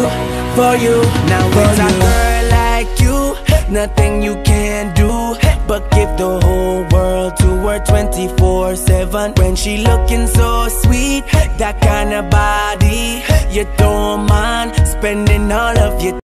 for you. Now with a girl like you, nothing you can do but give the whole world to her 24/7. When she looking so sweet, that kind of body, you don't mind spending all of your